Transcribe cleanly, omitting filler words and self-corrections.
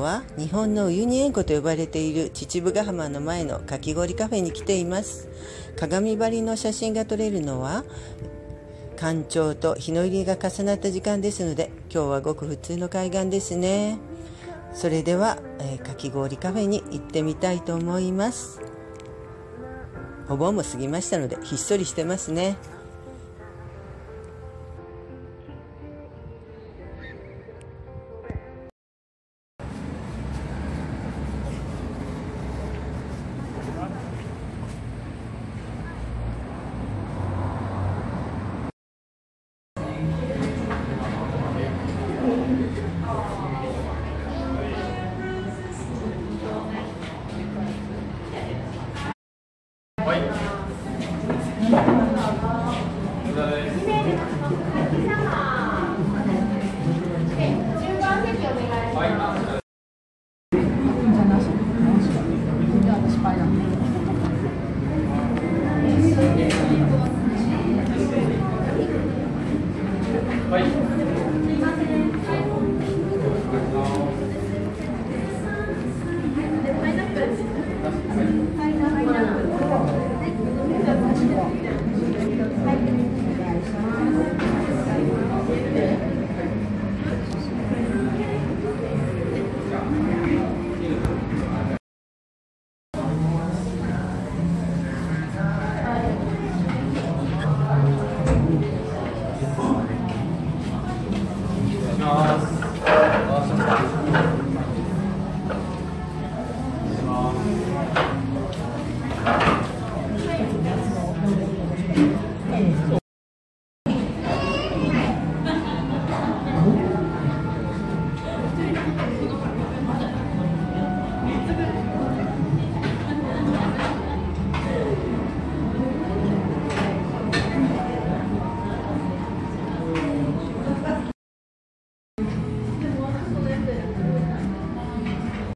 は日本のウユニ塩湖と呼ばれている秩父ヶ浜の前のかき氷カフェに来ています。鏡張りの写真が撮れるのは干潮と日の入りが重なった時間ですので、今日はごく普通の海岸ですね。それでは、かき氷カフェに行ってみたいと思います。お盆も過ぎましたのでひっそりしてますね。